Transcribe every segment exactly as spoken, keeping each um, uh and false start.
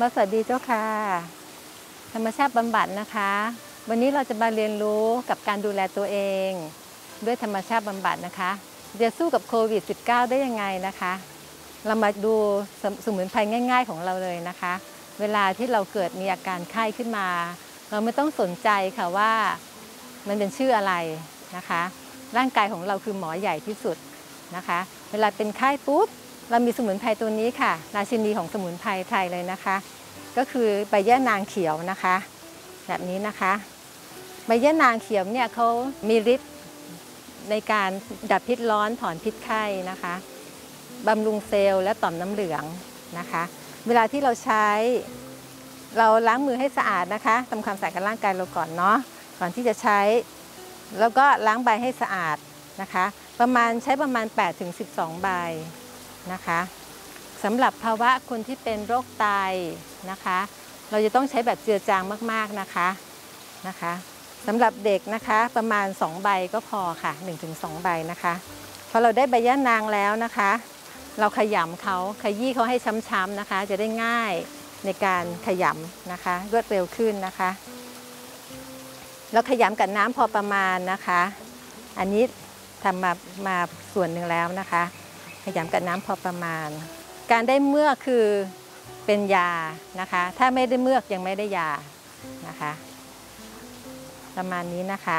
มาสวัสดีเจ้าค่ะธรรมชาติบำบัดนะคะวันนี้เราจะมาเรียนรู้กับการดูแลตัวเองด้วยธรรมชาติบำบัดนะคะจะสู้กับโควิด สิบเก้า ได้ยังไงนะคะเรามาดูสมุนไพรง่ายๆของเราเลยนะคะเวลาที่เราเกิดมีอาการไข้ขึ้นมาเราไม่ต้องสนใจค่ะว่ามันเป็นชื่ออะไรนะคะร่างกายของเราคือหมอใหญ่ที่สุดนะคะเวลาเป็นไข้ปุ๊บเรามีสมุนไพรตัวนี้ค่ะราชินีของสมุนไพรไทยเลยนะคะก็คือใบย่านางเขียวนะคะแบบนี้นะคะใบย่านางเขียวเนี่ยเขามีฤทธิ์ในการดับพิษร้อนถอนพิษไข้นะคะบำรุงเซลล์และต่อมน้ำเหลืองนะคะเวลาที่เราใช้เราล้างมือให้สะอาดนะคะทำความสะอาดกับร่างกายเราก่อนเนาะก่อนที่จะใช้แล้วก็ล้างใบให้สะอาดนะคะประมาณใช้ประมาณ แปดถึงสิบสอง ใบนะคะสำหรับภาวะคนที่เป็นโรคไตนะคะเราจะต้องใช้แบบเจือจางมากๆนะคะนะคะสำหรับเด็กนะคะประมาณสองใบก็พอค่ะ หนึ่งถึงสอง ใบนะคะพอเราได้ใบย่านางแล้วนะคะเราขยำเขาขยี้เขาให้ช้ำๆนะคะจะได้ง่ายในการขยำนะคะรวดเร็วขึ้นนะคะเราขยำกับน้ำพอประมาณนะคะอันนี้ทำมามาส่วนหนึ่งแล้วนะคะขยำกับน้ำพอประมาณการได้เมือกคือเป็นยานะคะถ้าไม่ได้เมือกยังไม่ได้ยานะคะประมาณนี้นะคะ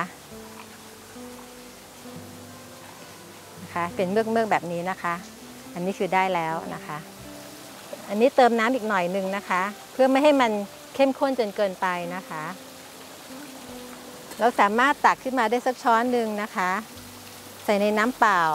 นะคะเป็นเมือกเมือกแบบนี้นะคะอันนี้คือได้แล้วนะคะอันนี้เติมน้ำอีกหน่อยนึงนะคะเพื่อไม่ให้มันเข้มข้นจนเกินไปนะคะเราสามารถตักขึ้นมาได้สักช้อนหนึ่งนะคะใส่ในน้ำเปล่า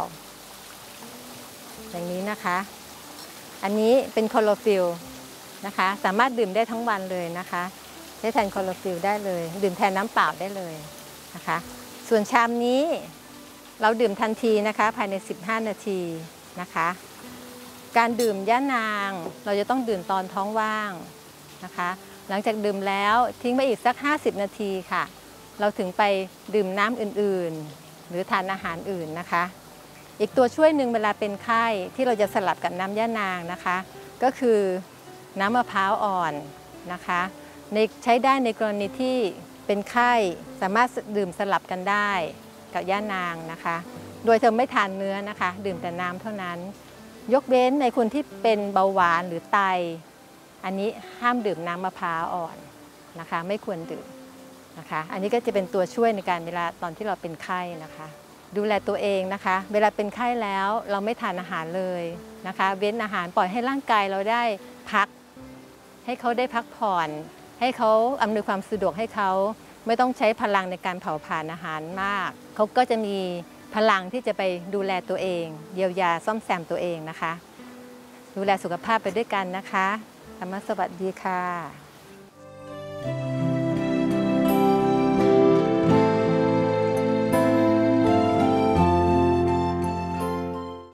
อย่างนี้นะคะอันนี้เป็นคลอโรฟิลนะคะสามารถดื่มได้ทั้งวันเลยนะคะได้แทนคลอโรฟิลได้เลยดื่มแทนน้ำเปล่าได้เลยนะคะส่วนชามนี้เราดื่มทันทีนะคะภายในสิบห้านาทีนะคะการดื่มย่านางเราจะต้องดื่มตอนท้องว่างนะคะหลังจากดื่มแล้วทิ้งไว้อีกสักห้าสิบนาทีค่ะเราถึงไปดื่มน้ำอื่นๆหรือทานอาหารอื่นนะคะอีกตัวช่วยหนึ่งเวลาเป็นไข้ที่เราจะสลับกับน้ำย่านางนะคะก็คือน้ำมะพร้าวอ่อนนะคะในใช้ได้ในกรณีที่เป็นไข้สามารถดื่มสลับกันได้กับย่านางนะคะโดยเธอไม่ทานเนื้อนะคะดื่มแต่น้ำเท่านั้นยกเว้นในคนที่เป็นเบาหวานหรือไตอันนี้ห้ามดื่มน้ำมะพร้าวอ่อนนะคะไม่ควรดื่มนะคะอันนี้ก็จะเป็นตัวช่วยในการเวลาตอนที่เราเป็นไข้นะคะดูแลตัวเองนะคะเวลาเป็นไข้แล้วเราไม่ทานอาหารเลยนะคะเว้นอาหารปล่อยให้ร่างกายเราได้พักให้เขาได้พักผ่อนให้เขาอำนวยความสะดวกให้เขาไม่ต้องใช้พลังในการเผาผลาญอาหารมากเขาก็จะมีพลังที่จะไปดูแลตัวเองเยียวยาซ่อมแซมตัวเองนะคะดูแลสุขภาพไปด้วยกันนะคะธรรมสวัสดีค่ะ